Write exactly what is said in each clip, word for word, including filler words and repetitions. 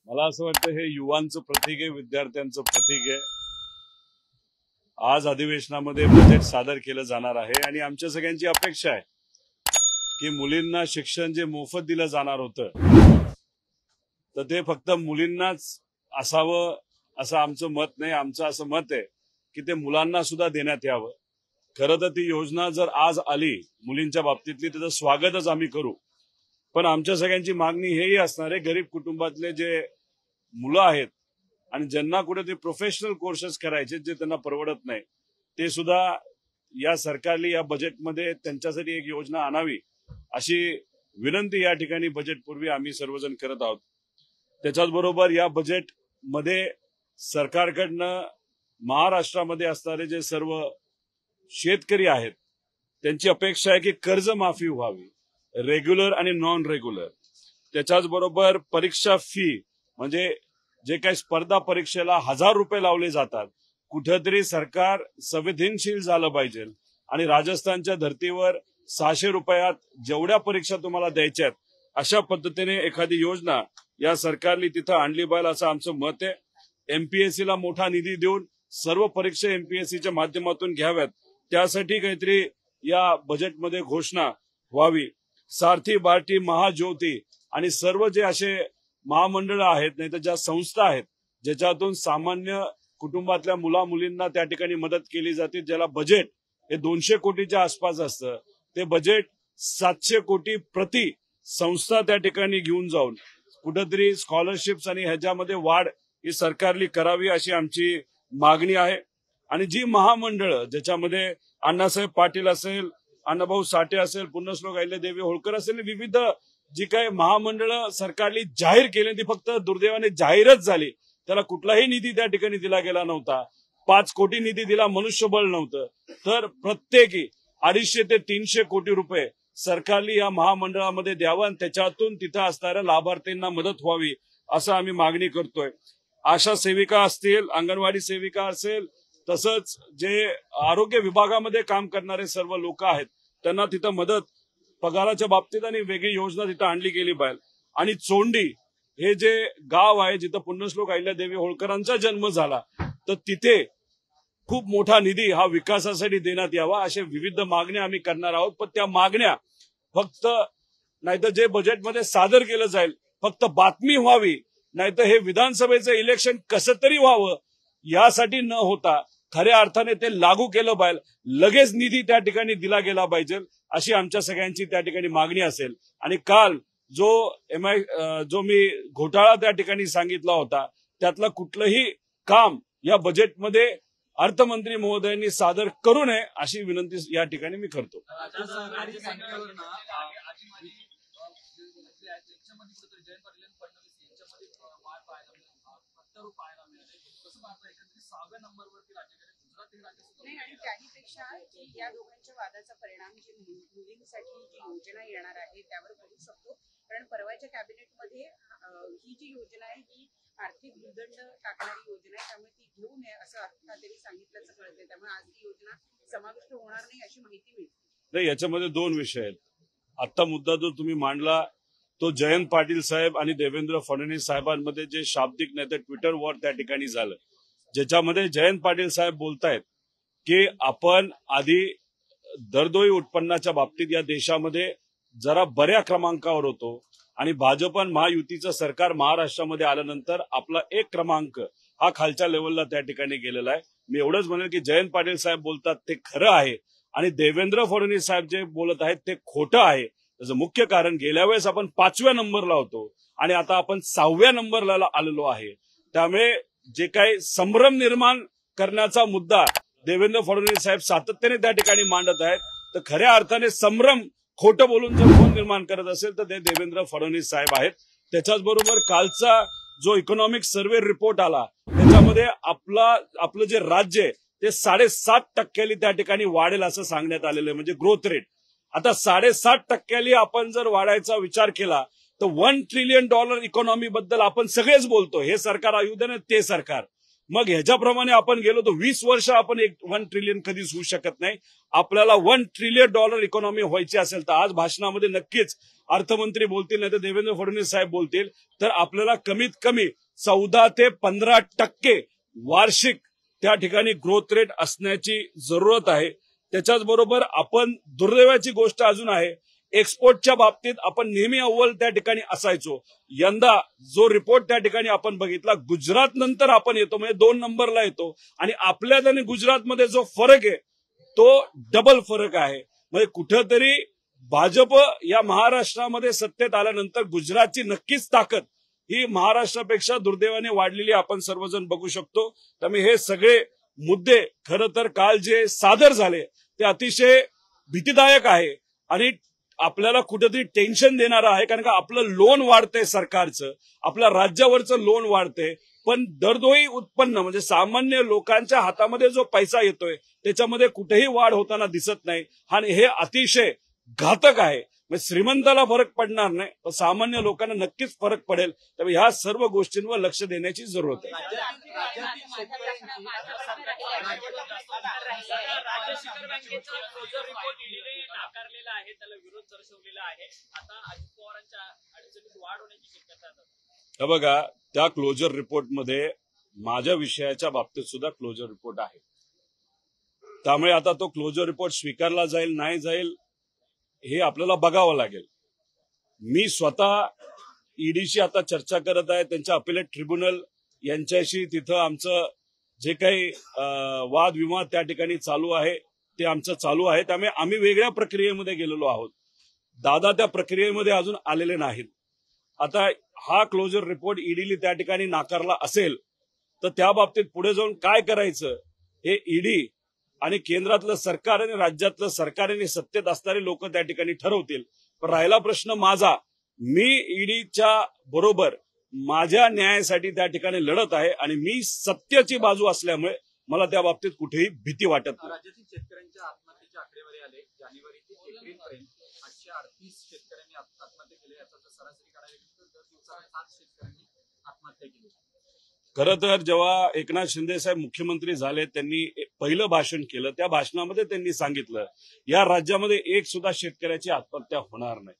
मला असं वाटतं हे युवांचं प्रतीक आहे, विद्यार्थ्यांचं प्रतीक आहे। आज अधिवेशनामध्ये बजेट सादर केलं जाणार आहे आणि आमच्या सगळ्यांची अपेक्षा आहे की मुलींना शिक्षण जे मोफत दिलं जाणार होतं तर ते फक्त मुलींनाच असावं असं आमचं मत नाही। आमचं असं मत आहे की ते मुलांना सुद्धा देण्यात यावं। खरं तर ती योजना जर आज आली मुलींच्या बाबतीतली त्याचं स्वागतच आम्ही करू, पण आमच्या सगळ्यांची मागणी हेही असणार आहे गरीब कुटुंबातले जे मुलं आहेत आणि ज्यांना कुठेतरी प्रोफेशनल कोर्सेस करायचे जे त्यांना परवडत नाही ते सुद्धा या सरकारने या बजेटमध्ये त्यांच्यासाठी एक योजना आणावी अशी विनंती या ठिकाणी बजेटपूर्वी आम्ही सर्वजण करत आहोत। त्याच्याच बरोबर या बजेटमध्ये सरकारकडनं महाराष्ट्रामध्ये असणारे जे सर्व शेतकरी आहेत त्यांची अपेक्षा आहे की कर्जमाफी व्हावी, रेग्युलर आणि नॉन रेग्युलर। त्याच्याच बरोबर परीक्षा फी म्हणजे जे काही स्पर्धा परीक्षेला हजार रुपये लावले जातात कुठेतरी सरकार संवेदनशील झालं पाहिजे आणि राजस्थानच्या धर्तीवर सहाशे रुपयात जेवढ्या परीक्षा तुम्हाला द्यायच्यात अशा पद्धतीने एखादी योजना या सरकारने तिथं आणली पाहिजे असं आमचं मत आहे। एमपीएससी ला मोठा निधी देऊन सर्व परीक्षा एमपीएससीच्या माध्यमातून घ्याव्यात त्यासाठी काहीतरी या बजेटमध्ये घोषणा व्हावी। सारथी, बार्टी, महाज्योती आणि सर्व जे असे महामंडळ आहेत नाही तर ज्या संस्था आहेत ज्याच्यातून सामान्य कुटुंबातल्या मुला मुलींना त्या ठिकाणी मदत केली जाते, ज्याला बजेट हे दोनशे कोटीच्या आसपास असतं ते बजेट सातशे कोटी प्रति संस्था त्या ठिकाणी घेऊन जाऊन कुठेतरी स्कॉलरशिप्स आणि ह्याच्यामध्ये वाढ ही सरकारने करावी अशी आमची मागणी आहे। आणि जी महामंडळ ज्याच्यामध्ये अण्णासाहेब पाटील असेल, अण्णाभाऊ साठे असेल, पुण्यश्लोक अहिल्यादेवी होळकर असेल, विविध जी काही महामंडळ सरकारने जाहीर केली ती फक्त दुर्दैवाने जाहीरच झाली, त्याला कुठलाही निधी त्या ठिकाणी दिला गेला नव्हता। पाच कोटी निधी दिला, मनुष्यबळ नव्हतं। तर प्रत्येकी अडीचशे ते तीनशे कोटी रुपये सरकारने या महामंडळामध्ये द्यावं आणि त्याच्यातून तिथं असणाऱ्या लाभार्थींना मदत व्हावी असं आम्ही मागणी करतोय। आशा सेविका असतील, अंगणवाडी सेविका असेल, तसंच जे आरोग्य विभागामध्ये काम करणारे सर्व लोक आहेत त्यांना तिथं मदत पगाराच्या बाबतीत आणि वेगळी योजना तिथं आणली गेली पाहिजे। आणि चोंडी हे जे गाव आहे जिथं पुण्यश्लोक अहिल्यादेवी होळकरांचा जन्म झाला तर तिथे खूप मोठा निधी हा विकासासाठी देण्यात यावा अशा विविध मागण्या आम्ही करणार आहोत। पण त्या मागण्या फक्त नाहीतर जे बजेटमध्ये सादर केलं जाईल फक्त बातमी व्हावी, नाहीतर हे विधानसभेचं इलेक्शन कसं तरी व्हावं यासाठी न होता खऱ्या अर्थाने ते लागू केलं पाहिजे, लगेच निधी त्या ठिकाणी दिला गेला पाहिजे अशी आमच्या सगळ्यांची त्या ठिकाणी मागणी असेल। आणि काल जो एम आय जो मी घोटाळा त्या ठिकाणी सांगितला होता त्यातलं कुठलंही काम या बजेटमध्ये अर्थमंत्री महोदयांनी सादर करू नये अशी विनंती या ठिकाणी मी करतो। नाही आणि त्याहीपेक्षा या दोघांच्या वादाचा परिणाम जी मुलींसाठी जी योजना येणार आहे त्यावर करू शकतो, कारण परवाच्या कॅबिनेटमध्ये ही जी योजना आहे ही आर्थिक भूदंड टाकणारी योजना आहे, त्यामुळे ती घेऊ नये असं अर्थातरी सांगितल्याचं कळतंय, त्यामुळे आज ही योजना समाविष्ट होणार नाही अशी माहिती मिळते। नाही, याच्यामध्ये दोन विषय आहेत। आता मुद्दा जो तुम्ही मांडला तो जयंत पाटील साहेब आणि देवेंद्र फडणवीस साहेबांमध्ये जे शाब्दिक नाही तर ट्विटर वॉर त्या ठिकाणी झालं, ज्याच्यामध्ये जयंत पाटील साहेब बोलतायत की आपण आधी दरडोई उत्पन्नाच्या बाबतीत या देशामध्ये जरा बऱ्या क्रमांकावर होतो आणि भाजप महायुतीचं सरकार महाराष्ट्रामध्ये आल्यानंतर आपला एक क्रमांक हा खालच्या लेवलला त्या ठिकाणी गेलेला आहे। मी एवढंच म्हणेल की जयंत पाटील साहेब बोलतात ते खरं आहे आणि देवेंद्र फडणवीस साहेब जे बोलत आहेत ते खोटं आहे। त्याचं मुख्य कारण गेल्या वेळेस आपण पाचव्या नंबरला होतो आणि आता आपण सहाव्या नंबरला आलेलो आहे। त्यामुळे जे काही संभ्रम निर्माण करण्याचा मुद्दा देवेंद्र फडणवीस साहेब सातत्याने त्या ठिकाणी मांडत आहेत तर खऱ्या अर्थाने संभ्रम खोटं बोलून जर कोण निर्माण करत असेल तर ते देवेंद्र फडणवीस साहेब आहेत। त्याच्याच बरोबर कालचा जो इकॉनॉमिक सर्व्हे रिपोर्ट आला त्याच्यामध्ये आपला आपलं जे राज्य आहे ते साडेसात टक्क्यांनी त्या ठिकाणी वाढेल असं सांगण्यात आलेलं आहे, म्हणजे ग्रोथ रेट। आता साडेसात टक्क्यांनी आपण जर वाढायचा विचार केला तर वन ट्रिलियन डॉलर इकॉनॉमी बद्दल आपण सगळेच बोलतो, हे सरकार आयुध ते सरकार मग ह्याच्याप्रमाणे आपण गेलो तर वीस वर्ष आपण एक वन ट्रिलियन कधीच होऊ शकत नाही. आपल्याला वन ट्रिलियन डॉलर इकॉनॉमी व्हायची असेल तर आज भाषणामध्ये नक्कीच अर्थमंत्री बोलतील, नाही तर देवेंद्र फडणवीस साहेब बोलतील, तर आपल्याला कमीत कमी चौदा ते पंधरा टक्के वार्षिक त्या ठिकाणी ग्रोथ रेट असण्याची जरूरत आहे. त्याच्याच बरोबर आपण दुर्दैवाची गोष्ट अजून आहे, एक्सपोर्टच्या बाबतीत आपण नेहमी अव्वल त्या ठिकाणी असायचो. यंदा जो रिपोर्ट त्या ठिकाणी आपण बघितला, गुजरात नंतर आपण येतो, म्हणजे दोन नंबरला येतो. आणि आपल्यात आणि गुजरातमध्ये जो फरक आहे तो डबल फरक आहे. म्हणजे कुठंतरी भाजप या महाराष्ट्रामध्ये सत्तेत आल्यानंतर गुजरातची नक्कीच ताकद ही महाराष्ट्रापेक्षा दुर्दैवाने वाढलेली आपण सर्वजण बघू शकतो. त्यामुळे हे सगळे मुद्दे खरं तर काल जे सादर झाले ते अतिशय भीतीदायक आहे आणि आपल्याला कुठेतरी टेन्शन देणारं आहे. कारण का आपलं लोन वाढतंय, सरकारचं आपल्या राज्यावरचं लोन वाढतंय, पण दरडोई उत्पन्न म्हणजे सामान्य लोकांच्या हातामध्ये जो पैसा येतोय त्याच्यामध्ये कुठेही वाढ होताना दिसत नाही. आणि हे अतिशय घातक आहे. म्हणजे श्रीमंताला फरक पडणार नाही, पण सामान्य लोकांना नक्कीच फरक पडेल. त्यामुळे ह्या सर्व गोष्टींवर लक्ष देण्याची जरूरत आहे. राज्य शिखर बँकेचा जो रिपोर्ट ईडीने नाकारलेला आहे, त्याला विरोध दर्शवलेला आहे. आता अजित पवारांच्या अडचणीत वाढ होण्याची शक्यता आहे. हे बघा, त्या क्लोजर रिपोर्टमध्ये माझ्या विषयाच्या बाबतीत सुद्धा क्लोजर रिपोर्ट आहे. त्यामुळे आता तो क्लोजर रिपोर्ट स्वीकारला जाईल नाही जाईल हे आपल्याला बघावं लागेल. मी स्वतः ईडीशी आता चर्चा करत आहे, त्यांच्या अपिलेट ट्रिब्युनल यांच्याशी तिथं आमचं जे काही वादविवाद त्या ठिकाणी चालू आहे ते आमचं चालू आहे. त्यामुळे आम्ही वेगळ्या प्रक्रियेमध्ये गेलेलो आहोत. दादा त्या प्रक्रियेमध्ये अजून आलेले नाहीत. आता हा क्लोजर रिपोर्ट ईडीने त्या ठिकाणी नाकारला असेल तर त्या बाबतीत पुढे जाऊन काय करायचं हे ईडी आणि केंद्रातलं सरकार आणि राज्यातलं सरकार आणि सत्तेत असणारे लोक त्या ठिकाणी ठरवतील. पण राहिला प्रश्न माझा, मी ईडीच्या बरोबर माझ्या न्यायासाठी त्या ठिकाणी लढत आहे आणि मी सत्याची बाजू असल्यामुळे मला त्या बाबतीत कुठेही भीती वाटत नाही. राज्यातील शेतकऱ्यांच्या आत्महत्येची आकडेवारी आले, जानेवारी ते एप्रिल पर्यंत आठशे अडतीस शेतकऱ्यांनी आत्महत्या केली. याचा जर सरासरी काढायला गेली तर दर दिवसाला सात शेतकऱ्यांनी आत्महत्या केली. खरं तर जेव्हा एकनाथ शिंदे साहेब मुख्यमंत्री झाले त्यांनी पहिलं भाषण केलं, त्या भाषणामध्ये त्यांनी सांगितलं या राज्यामध्ये एक सुद्धा शेतकऱ्याची आत्महत्या होणार नाही.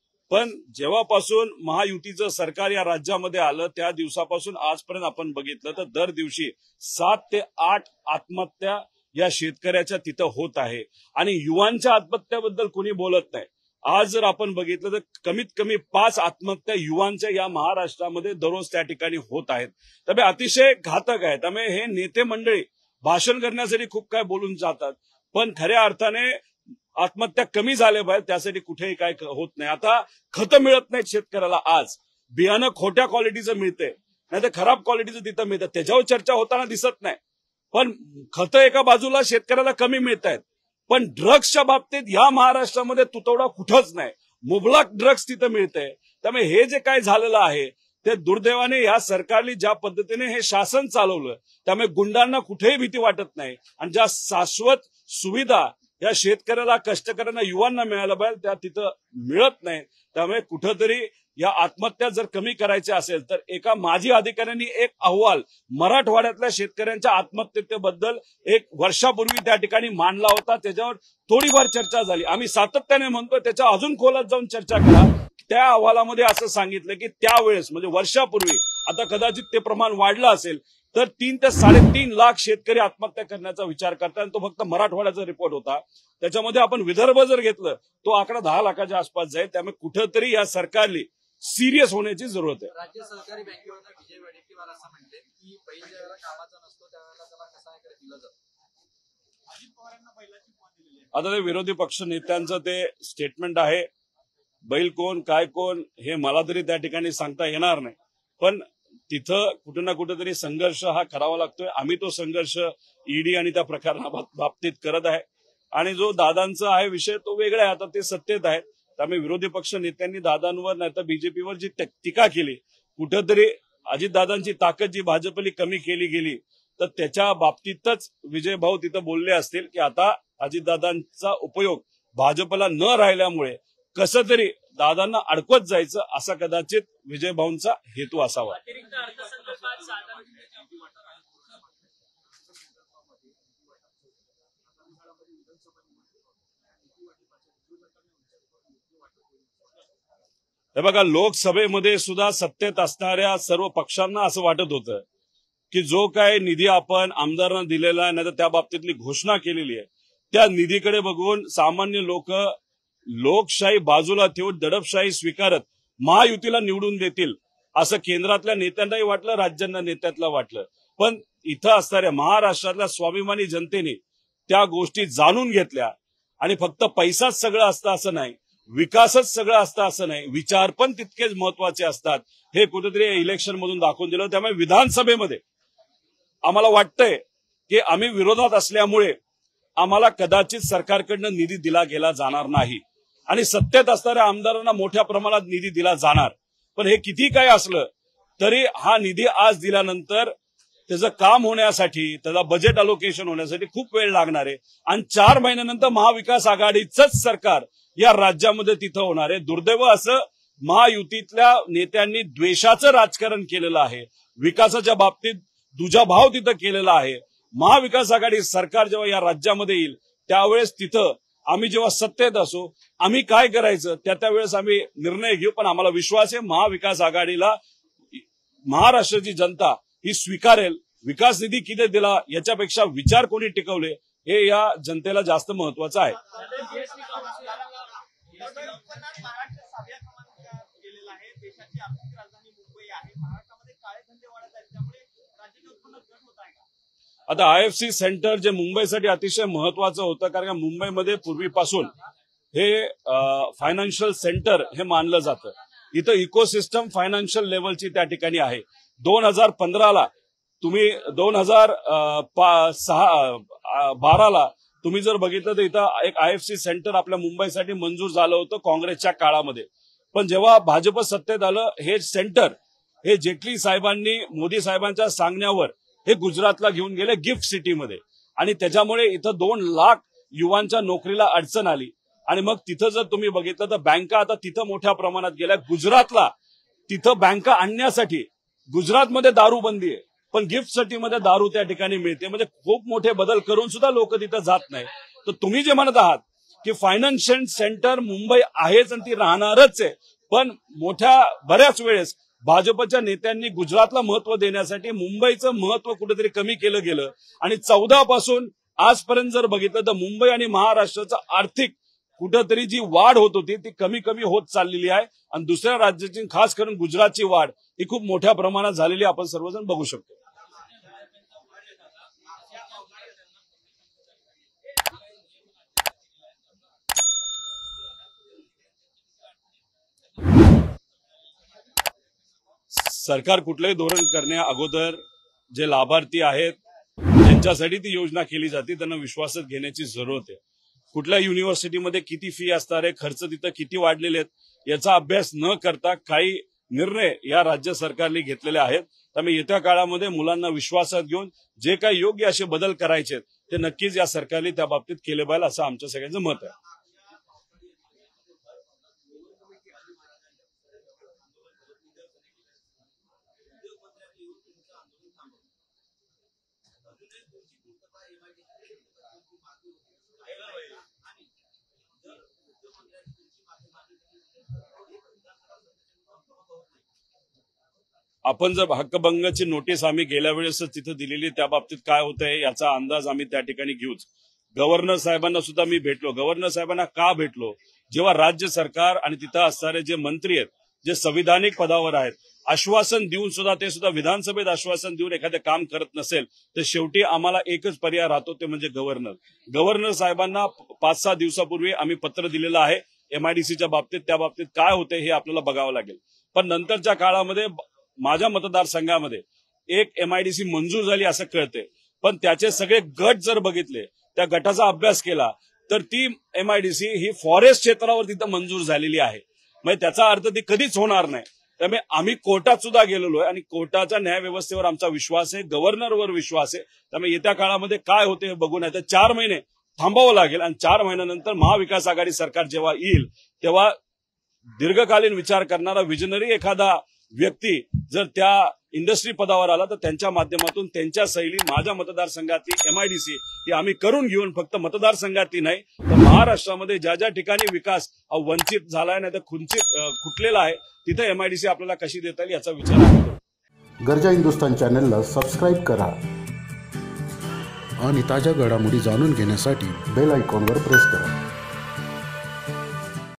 पण जेव्हापासून महायुतीचं सरकार या राज्यामध्ये आलं त्या दिवसापासून आजपर्यंत आपण बघितलं तर दर दिवशी सात ते आठ आत्महत्या या शेतकऱ्याच्या तिथं होत आहे. आणि युवांच्या आत्महत्याबद्दल कोणी बोलत नाही. आज जर आपण बघितलं तर कमीत कमी पाच आत्महत्या युवांच्या या महाराष्ट्रामध्ये दररोज त्या ठिकाणी होत आहेत. त्यामुळे अतिशय घातक आहे. त्यामुळे हे नेते मंडळी भाषण करण्यासाठी खूप काय बोलून जातात, पण खऱ्या अर्थाने आत्महत्या कमी झाल्या पाहिजे त्यासाठी कुठेही काय होत नाही. आता खतं मिळत नाहीत शेतकऱ्याला. आज बियाणं खोट्या क्वालिटीचं मिळते, नाही तर खराब क्वालिटीचं तिथं मिळतं, त्याच्यावर चर्चा होताना दिसत नाही. पण खतं एका बाजूला शेतकऱ्याला कमी मिळत आहेत, पण ड्रग्सच्या बाबतीत या महाराष्ट्रामध्ये तुतवडा कुठंच नाही. मुबलक ड्रग्स तिथं मिळतंय. त्यामुळे हे जे काय झालेलं आहे ते दुर्दैवाने या सरकारने ज्या पद्धतीने हे शासन चालवलं त्यामुळे गुंडांना कुठेही भीती वाटत नाही. आणि ज्या शाश्वत सुविधा या शेतकऱ्याला, कष्टकऱ्यांना, युवांना मिळायला पाहिजे त्या तिथं मिळत नाही. त्यामुळे कुठंतरी या आत्महत्या जर कमी करायच्या असेल तर एका माजी अधिकाऱ्यांनी एक अहवाल मराठवाड्यातल्या शेतकऱ्यांच्या आत्महत्येबद्दल एक वर्षापूर्वी त्या ठिकाणी मांडला होता. त्याच्यावर थोडीफार चर्चा झाली. आम्ही सातत्याने म्हणतो त्याच्या अजून खोलात जाऊन चर्चा करा. त्या अहवालामध्ये असं सांगितलं की त्यावेळेस म्हणजे वर्षापूर्वी, आता कदाचित ते प्रमाण वाढलं असेल तर तीन ते साडेतीन लाख शेतकरी आत्महत्या करण्याचा विचार करतात. तो फक्त मराठवाड्याचा रिपोर्ट होता. त्याच्यामध्ये आपण विदर्भ जर घेतलं तो आकडा दहा लाखाच्या आसपास जाईल. त्यामुळे कुठेतरी या सरकारने सिरियस होण्याची जरूरत आहे. राज्य सहकारी बँकेवर विजय वडेट्टीवार असं म्हणते की बैल ज्यावेळेला कामाचा नसतो त्यावेळेला त्याला कसायाकडे दिलं जातं. अजित पवारांना बैलाची पद दिलेली आहे. आता ते विरोधी पक्ष नेत्यांचं ते स्टेटमेंट आहे. बैल कोण काय कोण हे मला तरी त्या ठिकाणी सांगता येणार नाही. पण तिथं कुठे ना कुठेतरी संघर्ष हा करावा लागतोय. आम्ही तो संघर्ष ईडी आणि त्या प्रकारा बाबतीत करत आहे. आणि जो दादांचा आहे विषय तो वेगळा आहे. आता ते सत्तेत आहेत. त्यामुळे विरोधी पक्ष नेत्यांनी दादांवर नाही तर बीजेपीवर जी टीका केली, कुठेतरी अजितदादांची ताकद जी भाजपली कमी केली गेली तर त्याच्या बाबतीतच विजय भाऊ तिथं बोलले असतील की आता अजितदादांचा उपयोग भाजपला न राहिल्यामुळे कसं तरी दादांना अडकवत जायचं असा कदाचित विजय भाऊंचा हेतू असावा. अतिरिक्त अर्थसंकल्पात साधारण हे बघा, लोकसभेमध्ये सुद्धा सत्तेत असणाऱ्या सर्व पक्षांना असं वाटत होतं की जो काय निधी आपण आमदारांना दिलेला आहे, नाही तर त्या बाबतीतली घोषणा केलेली आहे, त्या निधीकडे बघून सामान्य लोक लोकशाही बाजूला ठेवून दडपशाही स्वीकारत महायुतीला निवडून देतील असं केंद्रातल्या नेत्यांनाही वाटलं, राज्यांना नेत्यातला वाटलं. पण इथं असणाऱ्या महाराष्ट्रातल्या स्वाभिमानी जनतेने त्या गोष्टी जाणून घेतल्या आणि फक्त पैसाच सगळं असतं असं नाही, विकासच सगळं असतं असं नाही, विचार पण तितकेच महत्वाचे असतात हे कुठेतरी इलेक्शन मधून दाखवून दिलं. त्यामुळे विधानसभेमध्ये आम्हाला वाटतंय की आम्ही विरोधात असल्यामुळे आम्हाला कदाचित सरकारकडनं निधी दिला गेला जाणार नाही आणि सत्तेत असणाऱ्या आमदारांना मोठ्या प्रमाणात निधी दिला जाणार. पण हे किती काय असलं तरी हा निधी आज दिल्यानंतर त्याचं काम होण्यासाठी, त्याचा बजेट अलोकेशन होण्यासाठी खूप वेळ लागणार आहे आणि चार महिन्यानंतर महाविकास आघाडीचंच सरकार या राज्यामध्ये तिथं होणार आहे. दुर्दैव असं महायुतीतल्या नेत्यांनी द्वेषाचं राजकारण केलेलं आहे, विकासाच्या बाबतीत दुजाभाव तिथं केलेला आहे. महाविकास आघाडी सरकार जेव्हा या राज्यामध्ये येईल त्यावेळेस तिथं आम्ही जेव्हा सत्तेत असू आम्ही काय करायचं त्या त्यावेळेस आम्ही निर्णय घेऊ. पण आम्हाला विश्वास आहे महाविकास आघाडीला महाराष्ट्राची जनता ही स्वीकारेल. विकास निधी किती दिला याच्यापेक्षा विचार कोणी टिकवले हे या जनतेला जास्त महत्वाचं आहे. महाराष्ट्र सहाव्या क्रमांकावर गेलेला आहे. देशाची आर्थिक राजधानी मुंबई आहे. महाराष्ट्रामध्ये काळे धंदे वाढत आहेत, त्यामुळे राज्याचे उत्पन्न घट होत आहे का? आता आय एफ सी सेंटर जे मुंबईसाठी अतिशय महत्वाचं होतं, कारण मुंबईमध्ये पूर्वीपासून हे फायनान्शियल सेंटर हे मानलं जातं. इथं इकोसिस्टम फायनान्शियल लेवलची त्या ठिकाणी आहे. दोन हजार पंधराला तुम्ही दोन हजार सहा बाराला तुम्ही जर बघितलं तर इथं एक आय एफ सी सेंटर आपल्या मुंबईसाठी मंजूर झालं होतं काँग्रेसच्या काळामध्ये. पण जेव्हा भाजप सत्तेत आलं हे सेंटर हे जेटली साहेबांनी मोदी साहेबांच्या सांगण्यावर हे गुजरातला घेऊन गेले गिफ्ट सिटीमध्ये आणि त्याच्यामुळे इथं दोन लाख युवांच्या नोकरीला अडचण आली. आणि मग तिथं जर तुम्ही बघितलं तर बँका आता तिथं मोठ्या प्रमाणात गेल्या. गुजरातला तिथं बँका आणण्यासाठी गुजरातमध्ये दारूबंदी आहे, पण गिफ्ट सिटीमध्ये दारू त्या ठिकाणी मिळते. म्हणजे खूप मोठे बदल करून सुद्धा लोक तिथं जात नाही. तर तुम्ही जे म्हणत आहात की फायनान्शियल सेंटर मुंबई आहेच आणि ती राहणारच आहे, पण मोठ्या बऱ्याच वेळेस भाजपच्या नेत्यांनी गुजरातला महत्व देण्यासाठी मुंबईचं महत्व कुठेतरी कमी केलं गेलं आणि चौदा पासून आजपर्यंत जर बघितलं तर मुंबई आणि महाराष्ट्राचं आर्थिक कुठेतरी जी वाढ होत होती ती कमी कमी होत चाललेली आहे आणि दुसऱ्या राज्याची खास करून गुजरातची वाढ ही खूप मोठ्या प्रमाणात झालेली आपण सर्वजण बघू शकतो. सरकार कुठलंही धोरण करण्या अगोदर जे लाभार्थी आहेत ज्यांच्यासाठी ती योजना केली जाते त्यांना विश्वासात घेण्याची जरूरत आहे. कुठल्या युनिव्हर्सिटीमध्ये किती फी असणार आहे, खर्च तिथं किती वाढलेले आहेत याचा अभ्यास न करता काही निर्णय या राज्य सरकारने घेतलेले आहेत. त्यामुळे येत्या काळामध्ये मुलांना विश्वासात घेऊन जे काही योग्य असे बदल करायचे ते नक्कीच या सरकारने त्या बाबतीत केले पाहिजे असं आमच्या सगळ्यांचं मत आहे. आपण जर हक्कभंगाची नोटीस आम्ही गेल्या वेळेसच तिथं दिलेली त्या बाबतीत काय होतंय याचा अंदाज आम्ही त्या ठिकाणी घेऊच. गव्हर्नर साहेबांना सुद्धा मी भेटलो. गव्हर्नर साहेबांना का भेटलो, जेव्हा राज्य सरकार आणि तिथं असणारे जे मंत्री आहेत जे संविधानिक पदावर आहेत आश्वासन देऊन सुद्धा ते सुद्धा विधानसभेत आश्वासन देऊन एखादं काम करत नसेल तर शेवटी आम्हाला एकच पर्याय राहतो ते म्हणजे गव्हर्नर. गव्हर्नर साहेबांना पाच सहा दिवसापूर्वी आम्ही पत्र दिलेलं आहे एमआयडीसीच्या बाबतीत. त्या बाबतीत काय होते हे आपल्याला बघावं लागेल. पण नंतरच्या काळामध्ये माझ्या मतदारसंघामध्ये एक एमआयडीसी मंजूर झाली असं कळते, पण त्याचे सगळे गट जर बघितले त्या गटाचा अभ्यास केला तर ती एमआयडीसी ही फॉरेस्ट क्षेत्रावर तिथं मंजूर झालेली आहे. म्हणजे त्याचा अर्थ ती कधीच होणार नाही. त्यामुळे आम्ही कोर्टात सुद्धा गेलेलो आहे आणि कोर्टाच्या न्यायव्यवस्थेवर आमचा विश्वास आहे, गव्हर्नरवर विश्वास आहे. त्यामुळे येत्या काळामध्ये काय होते हे बघून आहे तर चार महिने थांबावं लागेल आणि चार महिन्यानंतर महाविकास आघाडी सरकार जेव्हा येईल तेव्हा दीर्घकालीन विचार करणारा विजनरी एखादा व्यक्ती जर त्या इंडस्ट्री पदावर आला तर त्यांच्या माध्यमातून त्यांच्या शैली माझ्या मतदारसंघातली एमआयडीसी ही आम्ही करून घेऊन फक्त मतदारसंघातली नाही तर महाराष्ट्रामध्ये ज्या ज्या ठिकाणी विकास वंचित झालाय नाही तर खुंचित खुटलेला आहे तिथे एमआयडीसी आपल्याला कशी देता येईल याचा विचार आम्ही करू. गर्जा हिंदुस्तान चॅनलला सबस्क्राईब करा आणि ताज्या घडामोडी जाणून घेण्यासाठी बेल आयकॉनवर प्रेस करा.